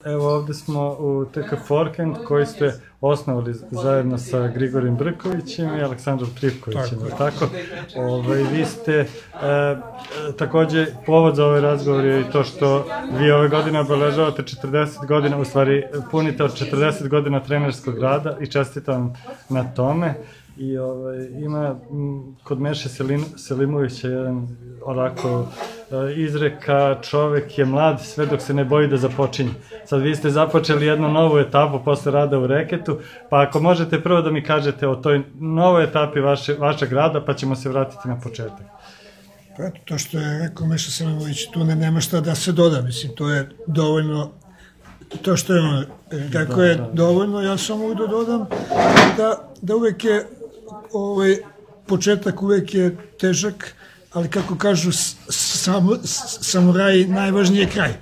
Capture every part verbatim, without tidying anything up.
Evo ovde smo u T K Forkend koji ste osnovali zajedno sa Grigorijom Brkovićem i Aleksandrom Trifkovićem, tako? Ove, vi ste, e, takođe, povod za ovaj razgovor je i to što vi ove godine obeležavate četrdeset godina, u stvari punite od četrdeset godina trenerskog rada i čestitam na tome. I ovaj, ima m, kod Meše Selin, Selimovića jedan onako e, izreka, čovek je mlad sve dok se ne boji da započinje. Sad vi ste započeli jednu novu etapu posle rada u reketu, pa ako možete prvo da mi kažete o toj novoj etapi vaše, vašeg rada, pa ćemo se vratiti na početak. Pa eto, to što je rekao Meša Selimović, tu ne, nema šta da se doda, mislim, to je dovoljno, to što je ono, kako je dovoljno, ja samo mogu da dodam da, da uvek je ovaj početak uvek je težak, ali kako kažu sam, samuraji, najvažniji je kraj.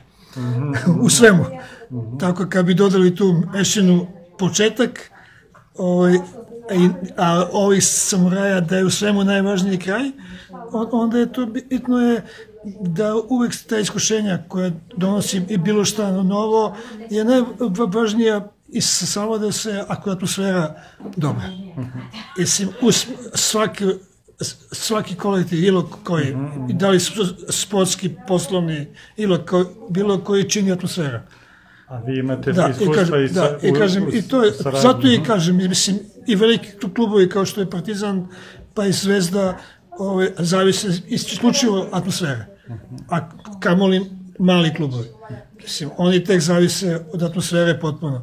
U svemu. Tako kad bi dodali tu Mešinu početak, ovaj, a ovih samuraja da je u svemu najvažniji kraj, onda je to bitno je da uvek ta iskušenja koja donosi i bilo šta novo je najvažnija i samo da se, ako je atmosfera dobra. Mislim, svaki, svaki kolektiv, bilo koji, da li sportski, poslovni, bilo koji čini atmosfera. A vi imate iskustva i sa... Da, i kažem, i to je, zato i kažem, mislim, i veliki klubovi kao što je Partizan, pa i Zvezda, zavise isključivo atmosfere. A kamoli mali klubovi. Mislim, oni tek zavise od atmosfere potpuno.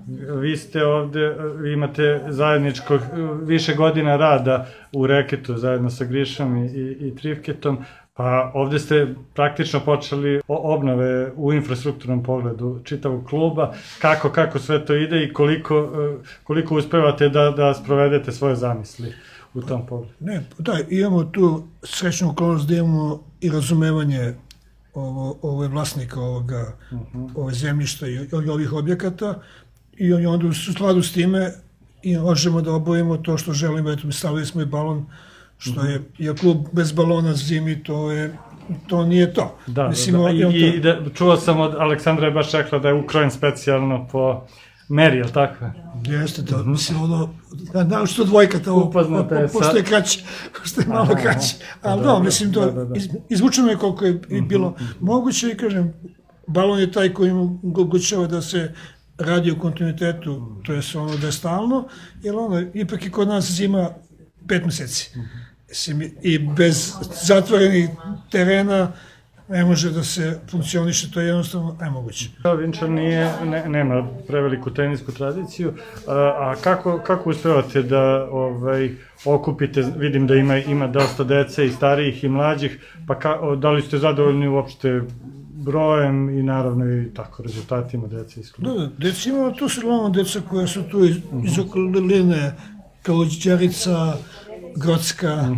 Vi ste ovde, vi imate zajedničko više godina rada u reketu zajedno sa Grišom i, i, i Trifketom, pa ovde ste praktično počeli obnove u infrastrukturnom pogledu čitavog kluba. Kako, kako sve to ide i koliko, koliko uspevate da, da sprovedete svoje zamisli u tom pogledu? Ne, da, imamo tu srećnu okolnost da imamo i razumevanje ovo, ovo vlasnika ovoga, uh -huh. ove zemljišta i ovih objekata i onda u skladu s time i možemo da obavimo to što želimo. Eto, stavili smo i balon, što je, je klub bez balona zimi, to je, to nije to. Da, Mislim, da, da. I, i da, čuo sam od Aleksandra je baš rekla da je ukrojen specijalno po meri, jel tako? Jeste, da, mislim, ono, da, što dvojka, to, pošto je kraće, pošto je malo kraće, ali da, mislim, to, izvučeno je koliko je bilo moguće i, kažem, balon je taj koji omogućava da se radi u kontinuitetu, to je ono da je stalno, jer ono, ipak i kod nas zima pet meseci. Mislim, i bez zatvorenih terena ne može da se funkcioniše, to je jednostavno nemoguće. Vinčar nije, ne, nema preveliku tenisku tradiciju, a, a kako, kako uspevate da ovaj, okupite, vidim da ima, ima dosta dece i starijih i mlađih, pa ka, da li ste zadovoljni uopšte brojem i naravno i tako rezultatima dece iz kluba? Da, da, deca imamo, tu su glavno deca koja su tu iz, iz okoline, kao Đerica, Grocka,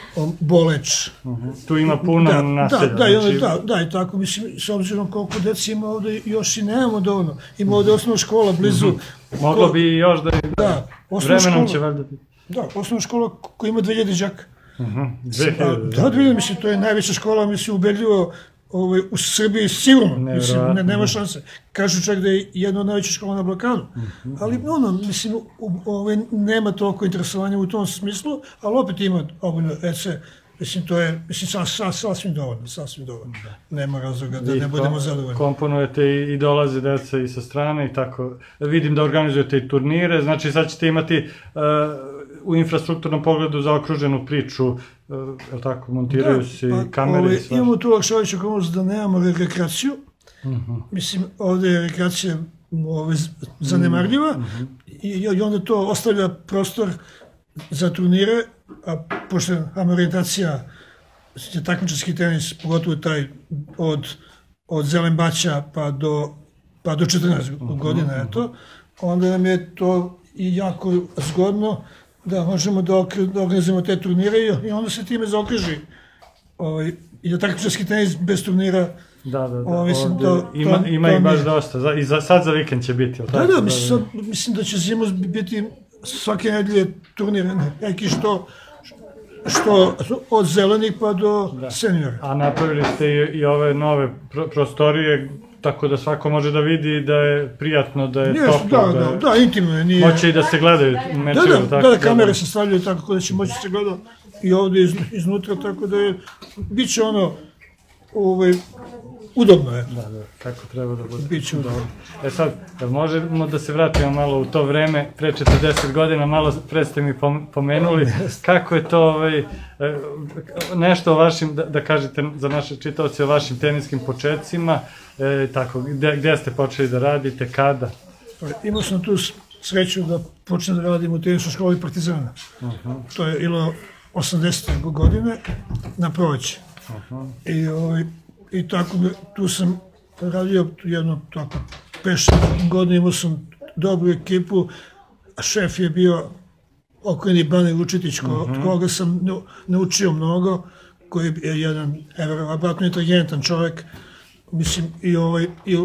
Boleć. Tu ima puno naselja. Da, da, i tako, mislim, s obzirom koliko deci ima ovde, još i nemamo dovoljno. Ima ovde osnovna škola blizu. Moglo bi još da je, vremenom će valjda biti. Da, osnovna škola koja ima dve hiljade đaka. dve hiljade? Da, dve hiljade, mislim, to je najveća škola, mislim, ubedljivo u Srbiji sigurno, mislim, nema šanse. Kažu čak da je jedna od najvećih škola na Balkanu. Ali, ono, mislim, nema toliko interesovanja u tom smislu, ali opet ima obojno dece. Mislim, to je, mislim, sasvim dovoljno, sasvim dovoljno. Nema razloga da ne budemo zadovoljni. Komponujete i dolaze deca i sa strane i tako. Vidim da organizujete i turnire, znači sad ćete imati u infrastrukturnom pogledu zaokruženu priču, je li tako, montiraju se kamere i svašta. Imamo tu olakšavajuću okolnost da nemamo rekreaciju. Mislim, ovde je rekreacija zanemarljiva i onda to ostavlja prostor za turnire, a pošto je orijentacija takmičarski tenis, pogotovo taj od Zelenbaća pa do četrnaest godina, eto, onda nam je to i jako zgodno da možemo da organizujemo te turnire i onda se time zaokruži. I da takmičarski tenis bez turnira... Da, da, da, ima i baš dosta. I sad za vikend će biti, ili tako? Da, da, mislim da će zimus biti svake nedelje turnire, neki što što od zelenih pa do seniora. A napravili ste i ove nove prostorije tako da svako može da vidi da je prijatno, da je Yes, toplo, da, da da, je... da, intimno je, nije... Moće i da se gledaju mečevi, Da, da, tako? da, da, kamere se stavljaju tako da će moći se gleda i ovdje iz, iznutra, tako da je, bit će ono, ovaj, udobno je. Da, da, kako treba da bude. Biće udobno. E sad, možemo da se vratimo malo u to vreme, pre četrdeset godina, malo pre ste mi pomenuli, kako je to, ovaj, nešto o vašim, da, da kažete za naše čitaoce, o vašim teniskim početcima, e, tako, gde, gde ste počeli da radite, kada? Pa, imao sam tu sreću da počnem da radim u tenisku školi Partizana. Uh-huh. To je bilo osamdesete godine na proleće. Uh-huh. I, ovaj, I tako, tu sam radio jedno tako pet šest godina, imao sam dobru ekipu, a šef je bio okreni Bane Vučetić, ko, uh-huh. koga sam naučio mnogo, koji je jedan verovatno inteligentan čovjek, mislim, i ovaj, i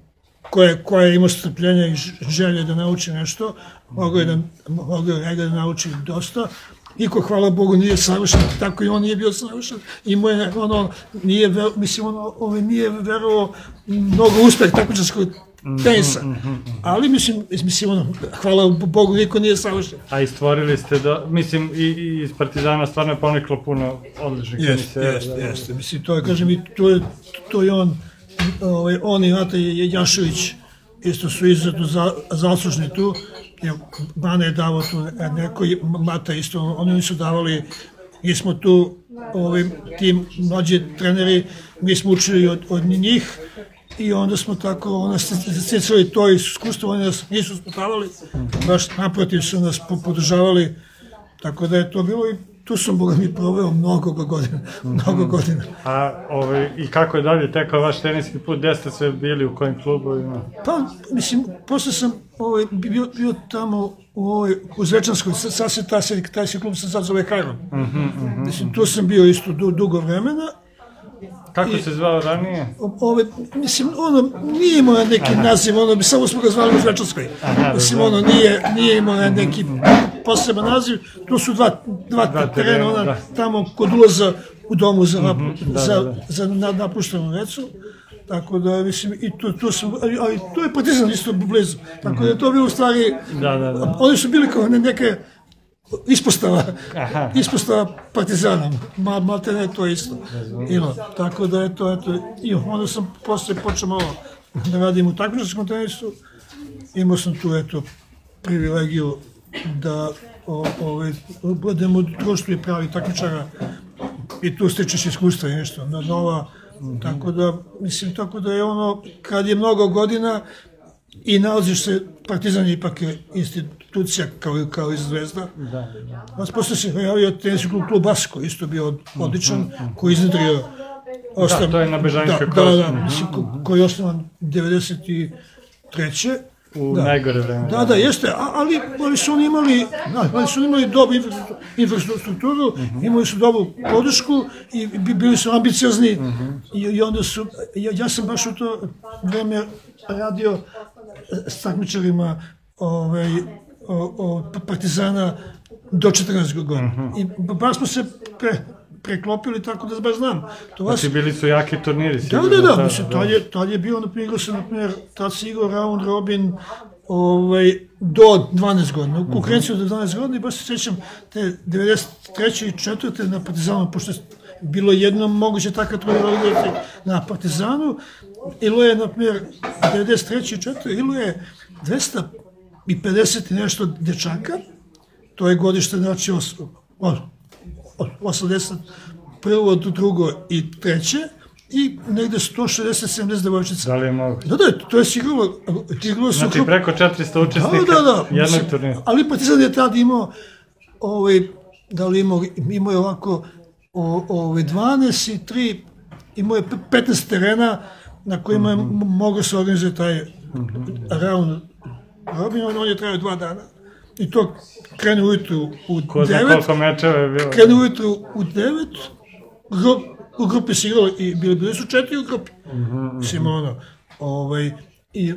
koje, koje je imao strpljenja i želje da nauči nešto, mogao je da, mogao je da nauči dosta. Niko, hvala Bogu, nije savršen, tako i on nije bio savršen, i mu je, ono, nije, ver, mislim, ono, ovaj, nije verovao mnogo uspeh takmičarskog tenisa, ali, mislim, mislim, ono, hvala Bogu, niko nije savršen. A i stvorili ste, da, mislim, i, i iz Partizana stvarno je poniklo puno odličnih tenisa. Jeste, jeste, jeste, mislim, to je, kažem, i to je, to je on, ovaj, on i Nata Jašović, isto su izuzetno za, zaslužni tu, jer Bane je davao tu neko, Mata isto, oni su davali, mi smo tu, ovim, ti mlađi treneri, mi smo učili od, od njih i onda smo tako, onda stjecali to iskustvo, oni nas nisu sputavali, baš naprotiv su nas podržavali, tako da je to bilo i tu sam, Boga mi, proveo mnogo godina, mnogo godina. A ovaj, i kako je dalje tekao vaš teniski put, gde ste sve bili, u kojim klubovima? Pa, mislim, posle sam ovaj, bio, bio tamo u, ovaj, u Zvečanskoj, sad se taj, taj se klub se sad zove Kajron. Uh -huh, uh -huh. Mislim, tu sam bio isto du, dugo vremena. Kako I, se zvao ranije? Ove, mislim, ono, nije imao neki Aha. naziv, ono, bi samo smo ga zvali u Zvečanskoj. Aha, mislim, ono, nije, nije imao neki poseban naziv, tu su dva, dva, dva terena, ona, da. Tamo kod ulaza u domu za, mm -hmm, da, za, da, da. za na, napuštenu vecu. Tako da, mislim, i tu, tu sam, ali, ali tu je Partizan isto blizu. Tako da je to bilo u stvari, da, da, da. Oni su bili kao neke ispostava, Aha. ispostava Partizana, ma, malte ne, to isto. Ilo, tako da je to, eto, i onda sam posle počeo malo da radim u takmičarskom tenisu, imao sam tu, eto, privilegiju da o, ove, budem u društvu i pravi takmičara i tu stečeš iskustva i nešto nova, mm-hmm. tako da, mislim, tako da je ono, kad je mnogo godina i nalaziš se, Partizan je ipak institucija kao, kao i Zvezda. Da, da. Vas posle se pojavio teniski klub, klub Basko, isto bio odličan, mm-hmm. koji iznedrio Ostav, da, to je na Bežanjskoj da, da, da, mislim, ko, koji je osnovan devedeset treće U da. najgore vreme. Da, da, jeste, ali, ali su oni imali, da, ali su imali dobru infrastrukturu, uh -huh. imali su dobru podršku i bili su ambiciozni uh -huh. I, i onda su, ja, ja sam baš u to vreme radio s takmičarima ovaj, o, o Partizana do četrnaest godina. Uh -huh. I baš smo se pre, preklopili tako da baš znam. To vas... Znači bili su jaki turniri. Da, da, da, da, mislim, tad je, tad je bio, naprimjer, se, naprimjer, tad se igrao round robin ovaj, do dvanaest godina, u konkurenciju do dvanaest godina i baš se sjećam te devedeset treće i četvrte na Partizanu, pošto je bilo jedno moguće takav turnir na Partizanu, ilo je, naprimjer, devedeset treće i četvrte ilo je dvesta pedeset i nešto dečaka, to je godište, znači, os, os, osamdeset prvo, drugo i treće i negde sto šezdeset sedamdeset devojčica. Da li je moguće? Da, da, to je sigurno... Znači su... preko četiristo učesnika da, da, da. jednog turnira. Ali Partizan je tad imao, ovaj, da li imao, imao je ovako o, ovaj, dvanaest i tri, imao je petnaest terena na kojima mm -hmm. je mogao se organizati taj mm -hmm. round robin, on je trajao dva dana. I to krene ujutru u Ko devet. Ko koliko mečeva je bilo? Krene ujutru u devet. Grup, u grupi se igralo i bili, bili su četiri u grupi. Mm-hmm. Mislim, ono, ovaj, i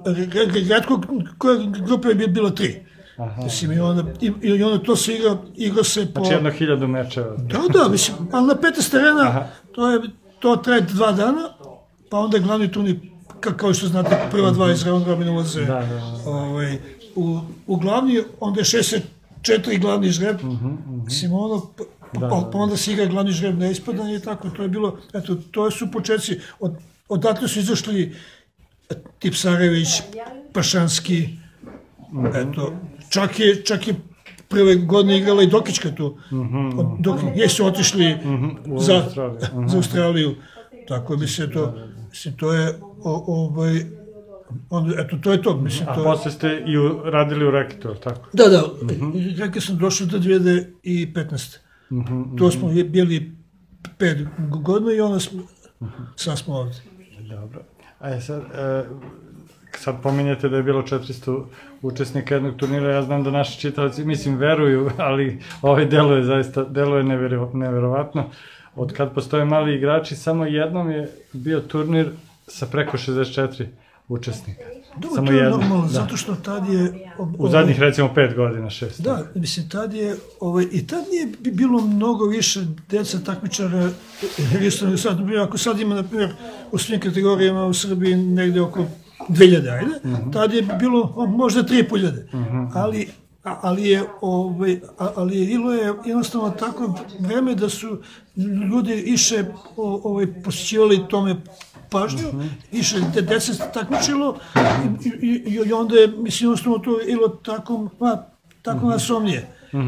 redko koje grupe je bilo tri. Aha. Mislim, i onda, i, i onda to se igra, igra se po... Znači jedno hiljadu mečeva. Da, da, mislim, ali na petnaest terena, to, je, to traje dva dana, pa onda glavni turnir kao što znate, prva dva iz round robina ulaze u glavni, onda je šezdeset četiri glavni žreb, mislim, ono, pa onda se igra glavni žreb na ispadanje i tako, to je bilo, eto, to su početci, odatle su izašli Tipsarević, Pašanski, eto, čak je prve godine igrala i Dokićka tu, gdje su otišli za Australiju, tako mislim, to je, eto, to je to, mislim, to je... A posle ste i radili u reketu, tako? Da, da, reke sam došao do dve hiljade petnaeste. To smo bili pet godina i onda sad smo ovdje. Dobro. A sad, sad pominjete da je bilo četiristo učesnika jednog turnira, ja znam da naši čitavci, mislim, veruju, ali ovaj deluje zaista, deluje neverovatno. Od kad postoje mali igrači, samo jednom je bio turnir sa preko šezdeset četiri učesnika. Dobro, to je normalno, zato što tad je... U zadnjih, recimo, pet godina, šest. Da, mislim, tad je... I tad nije bilo mnogo više deca takmičara, ako sad ima, na primjer, u svim kategorijama u Srbiji negde oko dve hiljade, ajde, tad je bilo možda tri i po hiljade, ali... ali je, ali je ilo je jednostavno tako vreme da su ljudi više posjećivali tome pažnju, više deca se takmičilo i onda je, mislim, jednostavno to ilo tako nasomnije.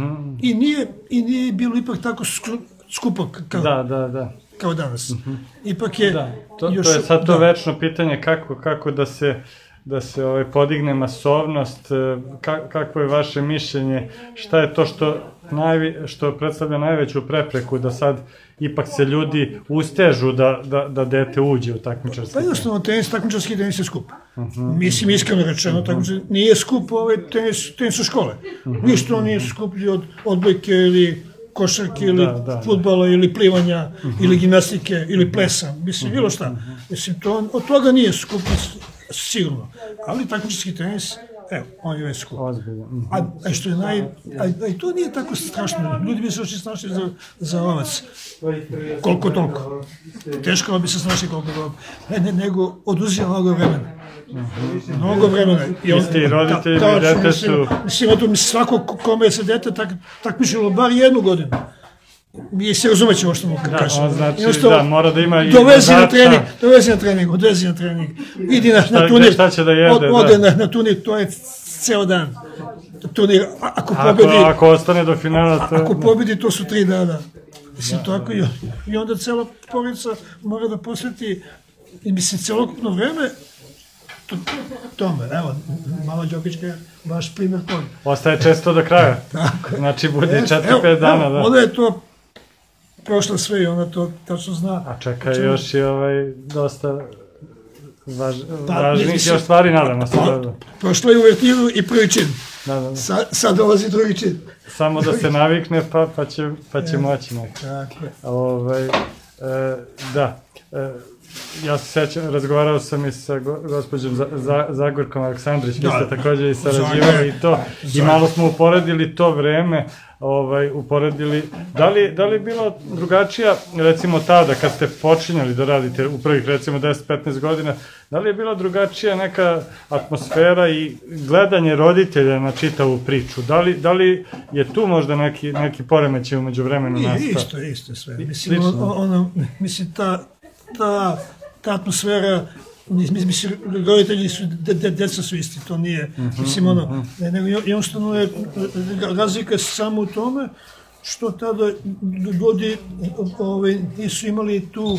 I nije bilo ipak tako skupo kao danas. Ipak je... To je sad to večno pitanje kako da se da se podigne masovnost, kakvo je vaše mišljenje, šta je to što predstavlja najveću prepreku da sad ipak se ljudi ustežu da dete uđe u takmičarski tenis? Pa jednostavno, tenis, takmičarski tenis je skup. Mislim, iskreno rečeno, nije skup tenis u škole. Ništa nije skuplji od odbojke ili košarke ili fudbala ili plivanja ili gimnastike ili plesa. Mislim, bilo šta. Mislim, od toga nije skup, sigurno. Ali takmičarski tenis, evo, on je već skup. A što je naj... A i to nije tako strašno. Ljudi bi se oči snašli za ovac. Koliko toliko. Teško bi se snašli koliko toliko. Nego oduzija mnogo vremena. Mnogo vremena. Isti roditelji i dete su... Mislim, svako kome se dete takmičilo bar jednu godinu. Mi se razumećemo što mu kažemo. Da, znači, da, mora da ima i... Dovezi na trening, dovezi na trening, odvezi na trening. Idi na turnir, ode na turnir, to je ceo dan. Turnir, ako pobedi... Ako ostane do finala... Ako pobedi, to su tri dana. Mislim, tako i onda cela porodica mora da posveti, mislim, celokupno vreme tome. Evo, mala Đokićka je baš primjer toga. Ostaje često do kraja. Znači, bude četiri pet dana, da. Onda je to prošlo sve i ona to tačno zna. A čeka još i ovaj dosta važnih još stvari, nadamo se. Prošlo je uvertiru i prvi čin. Sad dolazi drugi čin. Samo da se navikne pa će moći nekako. Da. Ja se sjećam, razgovarao sam i sa gospođom Zagorkom Aleksandrić, vi ste također i sarađivali i to, i malo smo uporedili to vreme, uporedili, da li je bilo drugačija, recimo tada, kad ste počinjali da radite u prvih, recimo, deset do petnaest godina, da li je bila drugačija neka atmosfera i gledanje roditelja na čitavu priču? Da li je tu možda neki poremećaj umeđu vremenu nastao? Isto, isto sve. Mislim, ta ta atmosfera, mislim, roditelji su, deca su isti, to nije, mislim, ono, jednostavno je razlika samo u tome što tada ljudi nisu imali tu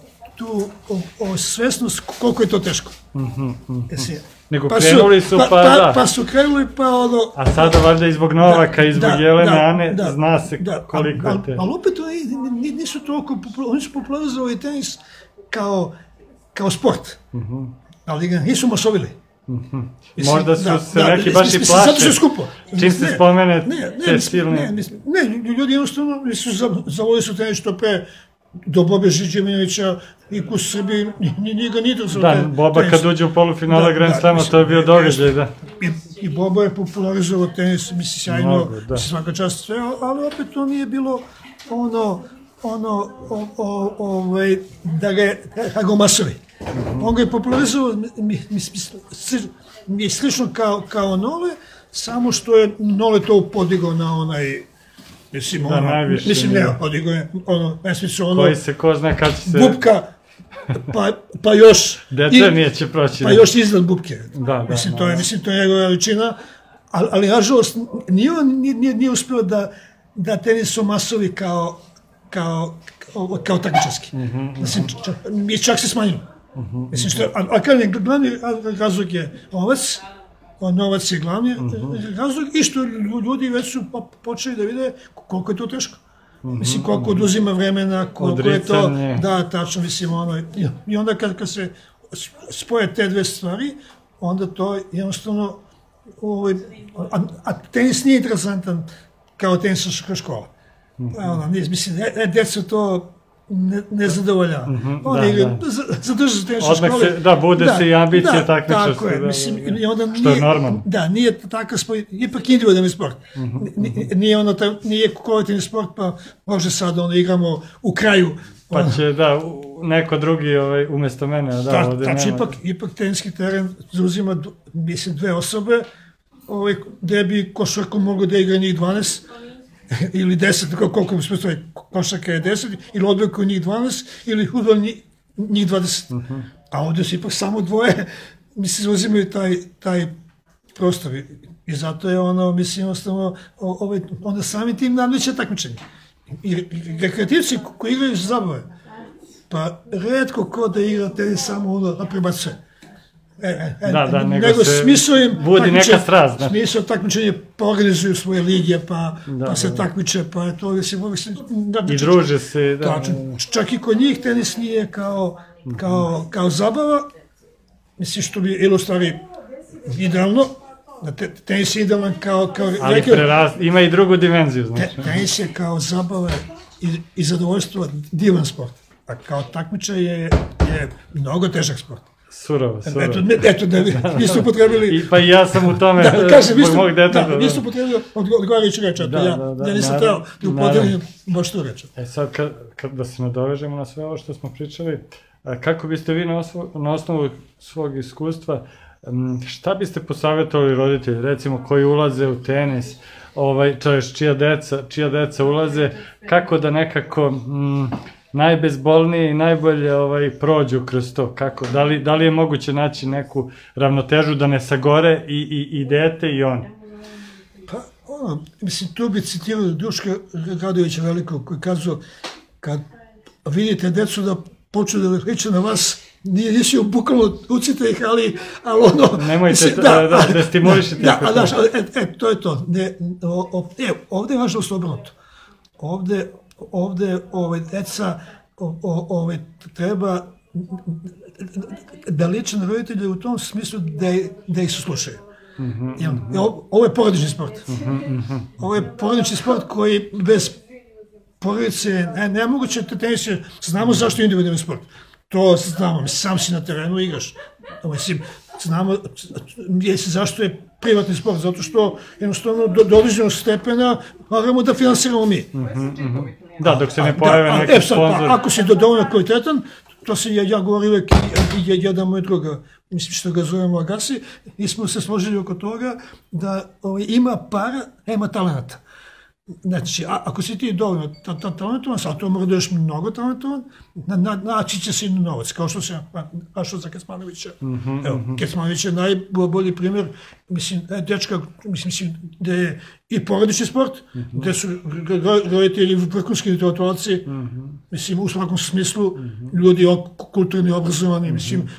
svesnost koliko je to teško. Nego krenuli su pa da. Pa su krenuli pa ono... A sada valjda i zbog Novaka i zbog Jelene Ane zna se koliko je teško. Ali opet nisu toliko, oni su popularizovali tenis kao sport, ali ga nisu masovili. Možda su se neki baš i plaše. Zato što je skupo. Čim se spomene te silne... Ne, ljudi jednostavno zavolili su tenis što pre do Bobe Žiđeminovića i u Srbiji njega nije to... Da, Boba kad uđe u polufinala Grand Slama, to je bio događaj, da. I Boba je popularizovao tenis, mislim, sjajno, svaka čast sve, ali opet to nije bilo ono, ono, da ga masovi. On ga je popularizovao, mi je slično kao Nole, samo što je Nole to podigao na onaj, mislim, ono, mislim, ne, podigao je, ono, nesmicu, ono, koji se, ko zna kad će se... Bubka, pa još... Decenije će proći. Pa još iznad Bubke. Da, da. Mislim, to je, mislim, to je njegova veličina, ali, nažalost, nije uspio da tenis masovi kao, kao, kao takmičarski. Mislim, čak se smanjilo. Mislim, što, a kada je glavni razlog je ovac, novac je glavni razlog i što ljudi već su počeli da vide koliko je to teško. Mislim, koliko oduzima vremena, koliko je to, da, tačno, mislim, ono, i onda kad se spoje te dve stvari, onda to jednostavno, a tenis nije interesantan kao tenisaška škola. Mislim, djeca to ne zadovoljava. Oni zadržu se tenisaška škole. Da, bude se i ambicije takmičarske. Tako je, mislim, što je normalno. Da, nije takav sport, ipak individualni sport. Nije ono, nije kolektivni sport, pa može sad ono igramo u kraju. Pa će, da, neko drugi umjesto mene, da, ovdje nema. Znači, ipak teniski teren zauzima, mislim, dve osobe, gde bi košarku mogo da igra njih dvanaest, ili deset, koliko mi spostoji, košarka je deset, ili odbojka njih dvanaest, ili fudbal njih dvadeset. A ovdje su ipak samo dvoje, mislim, zauzimaju taj prostor. I zato je ono, mislim, jednostavno, onda sami tim nadmeće takmičenje. I rekreativci koji igraju za zabave, pa redko ko da igra tenis samo ono da prebacuje. Da, da, nego se budi neka strast. Smisao takmičenje, pa organizuju svoje ligije, pa se takmiče, pa je to... I druže se. Čak i kod njih tenis nije kao zabava, mislim što bi ili u stvari idealno, tenis je idealan kao... Ali ima i drugu dimenziju, znači. Tenis je kao zabava i zadovoljstvo divan sport, a kao takmičaj je mnogo težak sport. Surovo, surovo. Eto, da vi ste upotrebili... Pa i ja sam u tome, zbog mog deteta. Da, vi ste upotrebili odgovarajući reč, a to ja nisam trebao da upotrebim baš tu reč. E sad, da se nadovežemo na sve ovo što smo pričali, kako biste vi na osnovu svog iskustva, šta biste posavjetovali roditelji, recimo, koji ulaze u tenis, čija deca ulaze, kako da nekako... najbezbolnije i najbolje prođu kroz to, kako, da li je moguće naći neku ravnotežu da ne sagore i dete i oni? Pa, ono, mislim, tu bi citirao Duška Radovića Velikog, koji kazao, kad vidite decu da počnu da liče na vas, nije nisi bukvalno ucite ih, ali ono... Nemojte da stimulišete. Da, znaš, e, to je to. E, ovde je nažalost obrnuto. Ovde ovde deca treba da liče na roditelje u tom smislu da ih slušaju. Ovo je porodični sport. Ovo je porodični sport koji bez porodice nemoguće tenis, znamo zašto je individualni sport. To znamo, sam si na terenu igraš. Znamo zašto je privatni sport, zato što jednostavno do određenog stepena moramo da finansiramo mi. Da, dok se ne pojave neki sponsor. Ako si dovoljno kvalitetan, to se ja govorim uvek i jedan moj druga, mislim što ga zovemo Agasi, i smo se složili oko toga da ima para, nema talenta. Znači, ako si ti dovoljno talentovan, sad to mora da još mnogo talentovan, naći će se i novac, kao što se našao za Kecmanovića. Evo, Kecmanović je najbolji primjer, mislim, dečka, mislim, gde je i porodični sport, gde su roditelji vrhunski intelektualci, mislim, u svakom smislu, ljudi kulturni, obrazovani, mislim,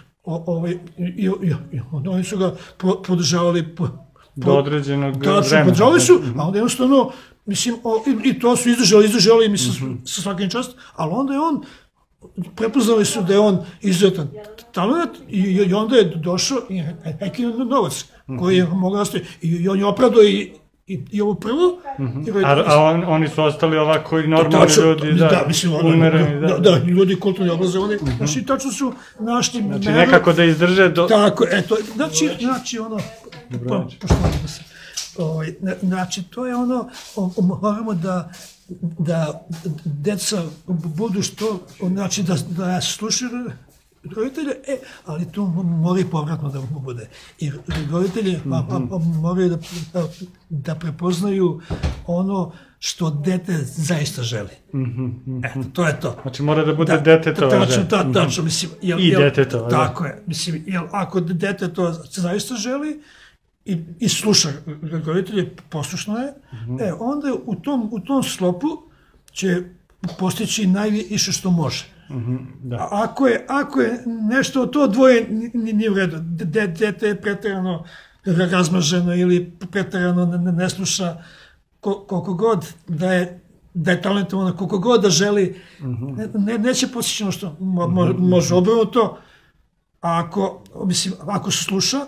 oni su ga podržavali do određenog vremena. Tačno, podržavali su, a onda jednostavno, mislim, i to su izdržali, izdržali, mislim, sa svakim čast, ali onda je on, prepoznali su da je on izuzetan talent i onda je došao i neki novac koji je mogao nastaviti. I on je opravdao i ovo prvo. A oni su ostali ovako i normalni ljudi, da, umereni. Da, ljudi kulturni obrazovani, znači tačno su našli... Znači nekako da izdrže do... Tako, eto, znači ono, poštovanje se. Znači, to je ono, moramo da deca budu što, znači da slušaju roditelje, e, ali tu mora i povratno da mu bude. I roditelji moraju da prepoznaju ono što dete zaista želi. Eto, to je to. Znači mora da bude detetova želja. Tačno, tačno, mislim. I detetova. Tako je, mislim, jer ako dete to zaista želi i sluša roditelje, poslušno je, e, onda u tom sklopu će postići najviše što može. Ako je nešto to dvoje nije u redu, dete je preterano razmaženo ili preterano ne sluša, koliko god da je talentovano, koliko god da želi, neće postići ono što može obrnuto, ako se sluša,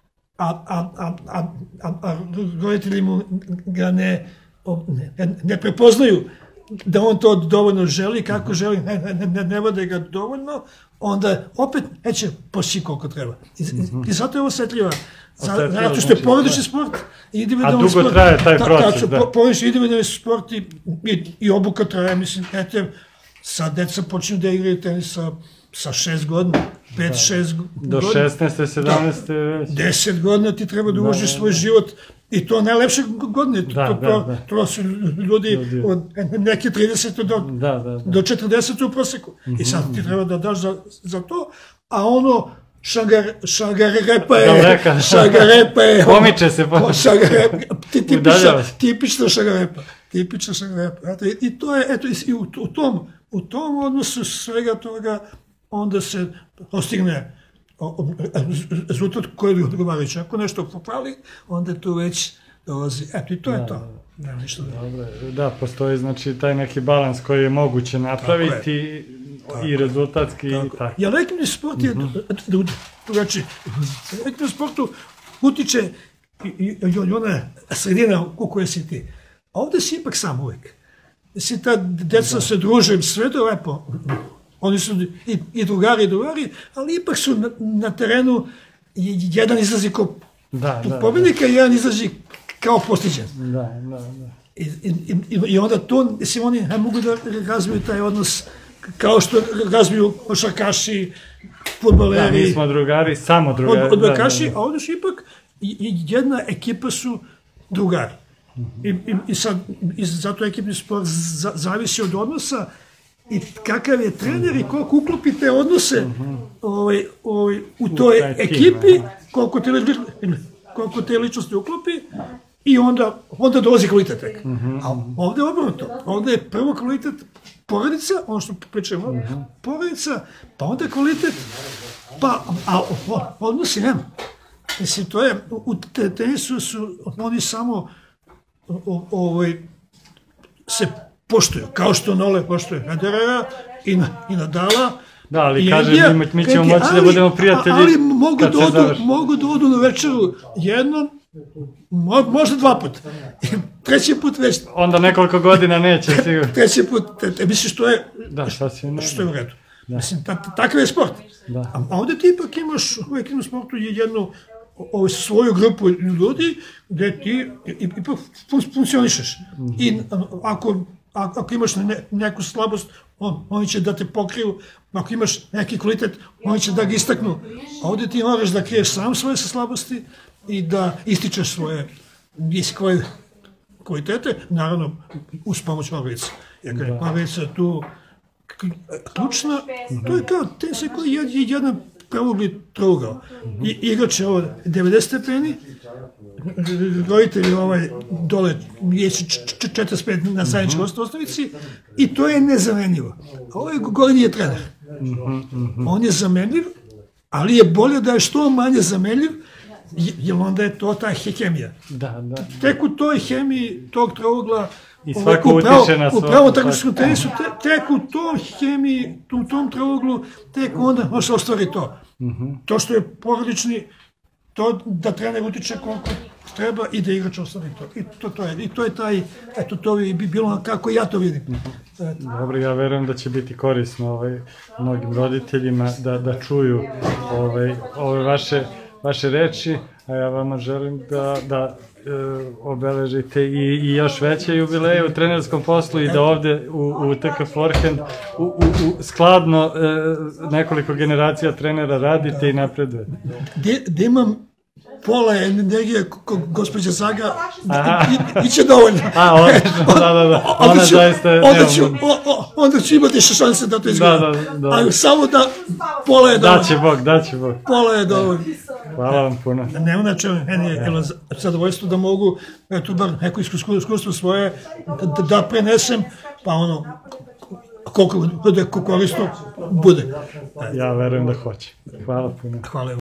a roditelji mu ga ne prepoznaju da on to dovoljno želi, kako želi, ne vode ga dovoljno, onda opet neće postići koliko treba. I zato je ovo osetljiva. Zato što je porodični sport i individualni sport. A dugo traje taj proces, da. Porodični individualni sport i obuka traje, mislim, eto, sad deca počinju da igraju tenis sa šest godina, pet, šest godina. Do šesnaeste, sedamnaeste već. Deset godina ti treba da uložiš svoj život i to najlepše godine. To su ljudi od neke trideset do četrdeset u proseku. I sad ti treba da daš za to, a ono šagarepa je... Šagarepa je... Pomiče se. Tipična šagarepa. Tipična šagarepa. I to je, eto, u tom odnosu svega toga onda se postigne rezultat koji je odgovarajući. Ako nešto popali, onda tu već dolazi. Eto, i to je to. Da, postoji znači taj neki balans koji je moguće napraviti i rezultatski i tako. Ja rekreativni sport je drugačiji. Rekreativni sportu utiče i ona sredina u kojoj si ti. A ovde si ipak sam uvijek. Mislim, ta deca se druže, sve to lepo. Oni su i drugari i drugari, ali ipak su na terenu, jedan izlazi kao pobjednika i jedan izlazi kao postiđen. Da, da, da. I onda to, mislim, oni ne mogu da razviju taj odnos kao što razviju košarkaši, fudbaleri. Da, mi smo drugari, samo drugari. Odbojkaši, a ovdje su ipak jedna ekipa su drugari. I zato ekipni sport zavisi od odnosa i kakav je trener i koliko uklopi te odnose u toj ekipi, koliko te ličnosti uklopi i onda dolazi kvalitet tek. A ovdje je obrnuto. Ovdje je prvo kvalitet porodica, ono što pričamo, porodica, pa onda kvalitet, a odnosi nema. Mislim, to je, u tenisu su oni samo se poštuju, kao što Nole poštuje Federera i Nadala. Da, ali kažem, mi ćemo moći da budemo prijatelji kad se završi. Ali mogu da odu na večeru jednom, možda dva put. Treći put već... Onda nekoliko godina neće, sigurno. Treći put, misliš, što je u redu. Mislim, takav je sport. A ovdje ti ipak imaš u ekipnom sportu jednu svoju grupu ljudi gdje ti ipak funkcionišeš. I ako imaš neku slabost, oni će da te pokriju. Ako imaš neki kvalitet, oni će da ga istaknu. A ovdje ti moraš da kriješ sam svoje slabosti i da ističeš svoje kvalitete, naravno uz pomoć Margarica. Jer kad je Margarica tu ključna, to je kao tenis koji je jedan pravogli trougao. Igrač je ovo devedeset stepeni, roditelji dole je četrdeset pet na zajedničkoj osnovici i to je nezamenljivo. A ovaj Gorin je trener. On je zamenljiv, ali je bolje da je što manje zamenljiv, jer onda je to ta hemija. Tek u toj hemiji tog trougla, u pravom takmičarskom tenisu, tek u tom hemiji, u tom trouglu, tek onda može ostvari to. To što je porodični, to da trener utiče koliko treba i da igrač ostvari to. I to je taj, eto to bi bilo kako ja to vidim. Dobro, ja verujem da će biti korisno mnogim roditeljima da čuju ove vaše reči. a ja vama želim da, da e, obeležite i, i još veće jubileje u trenerskom poslu i da ovde u, u T K Forehand u, u, u skladno e, nekoliko generacija trenera radite i napredujete. Da imam pola energije, gospođa Saga, iće dovoljno. A, odlično, da, da, da. Ona zaista je neumodna. Onda ću imati šanse da to izgleda. Da, da, da. Ali samo da pola je dovoljno. Daće Bog, daće Bog. Pola je dovoljno. Hvala vam puno. Nema na čemu, meni je zadovoljstvo da mogu, eto, bar neko iskustvo svoje da prenesem, pa ono, koliko bude korisno, bude. Ja verujem da hoće. Hvala puno. Hvala.